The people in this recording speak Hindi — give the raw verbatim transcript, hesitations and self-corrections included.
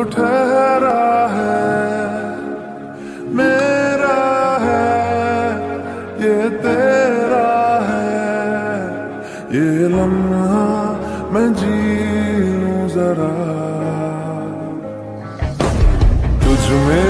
ठहरा है, मेरा है, ये तेरा है, ये लम्हा मैं जी लूं जरा तुझ में